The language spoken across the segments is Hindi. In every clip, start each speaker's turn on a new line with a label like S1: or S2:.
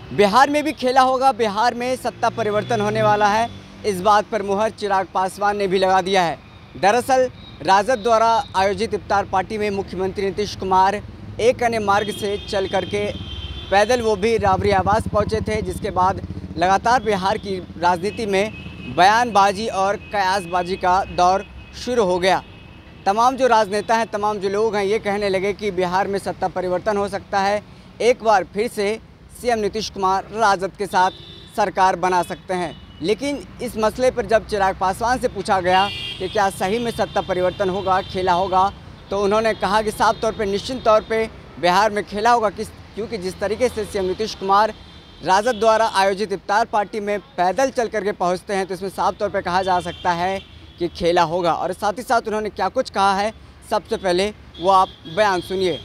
S1: बिहार में भी खेला होगा, बिहार में सत्ता परिवर्तन होने वाला है, इस बात पर मुहर चिराग पासवान ने भी लगा दिया है। दरअसल राजद द्वारा आयोजित इफ्तार पार्टी में मुख्यमंत्री नीतीश कुमार एक अन्य मार्ग से चल करके पैदल वो भी राबरी आवास पहुंचे थे, जिसके बाद लगातार बिहार की राजनीति में बयानबाजी और कयासबाजी का दौर शुरू हो गया। तमाम जो राजनेता हैं, तमाम जो लोग हैं, ये कहने लगे कि बिहार में सत्ता परिवर्तन हो सकता है, एक बार फिर से सीएम नीतीश कुमार राजद के साथ सरकार बना सकते हैं। लेकिन इस मसले पर जब चिराग पासवान से पूछा गया कि क्या सही में सत्ता परिवर्तन होगा, खेला होगा, तो उन्होंने कहा कि साफ तौर पे, निश्चित तौर पे बिहार में खेला होगा, क्योंकि जिस तरीके से सीएम नीतीश कुमार राजद द्वारा आयोजित इफ्तार पार्टी में पैदल चल करके पहुंचते हैं, तो इसमें साफ तौर पे कहा जा सकता है कि खेला होगा। और साथ ही साथ उन्होंने क्या कुछ कहा है, सबसे पहले वो आप बयान सुनिए।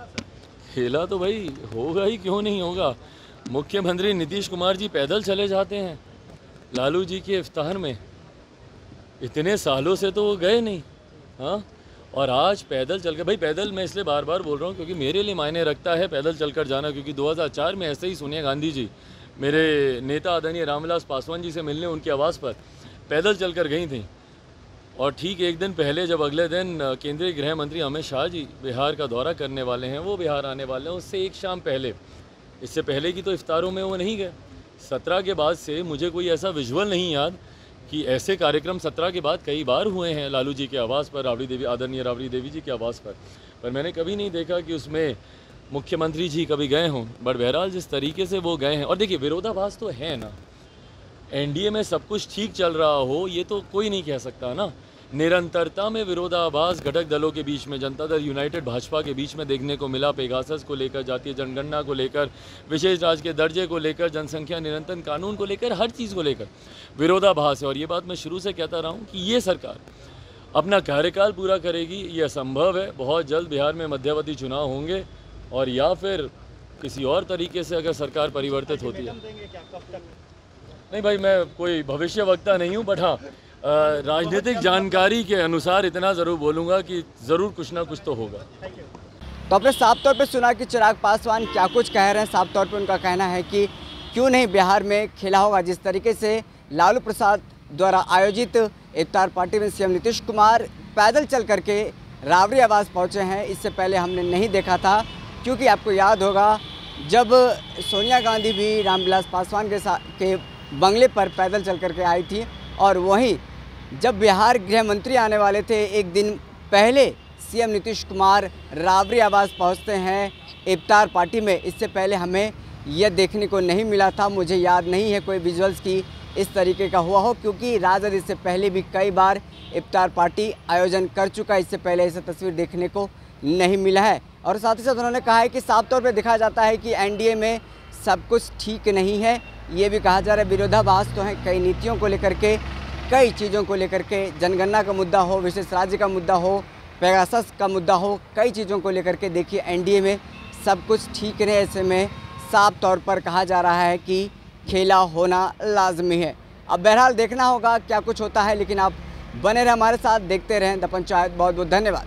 S2: खेला तो भाई होगा ही, क्यों नहीं होगा। मुख्यमंत्री नीतीश कुमार जी पैदल चले जाते हैं लालू जी के इफ्तार में, इतने सालों से तो वो गए नहीं। हाँ, और आज पैदल चल के, भाई पैदल मैं इसलिए बार बार बोल रहा हूँ क्योंकि मेरे लिए मायने रखता है पैदल चलकर जाना, क्योंकि 2004 में ऐसे ही सोनिया गांधी जी मेरे नेता आदरणीय रामविलास पासवान जी से मिलने उनके आवास पर पैदल चलकर गई थी। और ठीक एक दिन पहले, जब अगले दिन केंद्रीय गृह मंत्री अमित शाह जी बिहार का दौरा करने वाले हैं, वो बिहार आने वाले हैं, उससे एक शाम पहले, इससे पहले की तो इफ्तारों में वो नहीं गए। 17 के बाद से मुझे कोई ऐसा विजुअल नहीं याद कि ऐसे कार्यक्रम 17 के बाद कई बार हुए हैं लालू जी के आवास पर, राबड़ी देवी, आदरणीय राबड़ी देवी जी के आवास पर मैंने कभी नहीं देखा कि उसमें मुख्यमंत्री जी कभी गए हों। बट बहरहाल जिस तरीके से वो गए हैं, और देखिए विरोधाभास तो है ना, एनडीए में सब कुछ ठीक चल रहा हो ये तो कोई नहीं कह सकता ना। निरंतरता में विरोधाभास घटक दलों के बीच में, जनता दल यूनाइटेड भाजपा के बीच में देखने को मिला। पेगासस को लेकर, जातीय जनगणना को लेकर, विशेष राज्य के दर्जे को लेकर, जनसंख्या नियंत्रण कानून को लेकर, हर चीज़ को लेकर विरोधाभास है। और ये बात मैं शुरू से कहता रहा हूँ कि ये सरकार अपना कार्यकाल पूरा करेगी, ये असंभव है। बहुत जल्द बिहार में मध्यावधि चुनाव होंगे, और या फिर किसी और तरीके से अगर सरकार परिवर्तित होती है। नहीं भाई, मैं कोई भविष्यवक्ता नहीं हूँ, बट हाँ राजनीतिक जानकारी के अनुसार इतना ज़रूर बोलूँगा कि ज़रूर कुछ ना कुछ तो होगा।
S1: तो आपने साफ तौर पे सुना कि चिराग पासवान क्या कुछ कह रहे हैं। साफ तौर पे उनका कहना है कि क्यों नहीं बिहार में खेला होगा। जिस तरीके से लालू प्रसाद द्वारा आयोजित इफ्तार पार्टी में सीएम नीतीश कुमार पैदल चल करके राबड़ी आवास पहुँचे हैं, इससे पहले हमने नहीं देखा था। क्योंकि आपको याद होगा, जब सोनिया गांधी भी रामविलास पासवान के बंगले पर पैदल चल करके आई थी, और वहीं जब बिहार गृह मंत्री आने वाले थे, एक दिन पहले सीएम नीतीश कुमार राबड़ी आवास पहुंचते हैं इफ्तार पार्टी में। इससे पहले हमें यह देखने को नहीं मिला था। मुझे याद नहीं है कोई विजुअल्स की इस तरीके का हुआ हो, क्योंकि राजद इससे पहले भी कई बार इफ्तार पार्टी आयोजन कर चुका है। इससे पहले ऐसा तस्वीर देखने को नहीं मिला है। और साथ ही साथ उन्होंने कहा है कि साफ तौर पर दिखाया जाता है कि एनडीए में सब कुछ ठीक नहीं है। ये भी कहा जा रहा है विरोधाभास तो है, कई नीतियों को लेकर के, कई चीज़ों को लेकर के, जनगणना का मुद्दा हो, विशेष राज्य का मुद्दा हो, पेगासस का मुद्दा हो, कई चीज़ों को लेकर के देखिए एनडीए में सब कुछ ठीक नहीं। ऐसे में साफ तौर पर कहा जा रहा है कि खेला होना लाजमी है। अब बहरहाल देखना होगा क्या कुछ होता है, लेकिन आप बने रहे हमारे साथ, देखते रहें द पंचायत। बहुत बहुत धन्यवाद।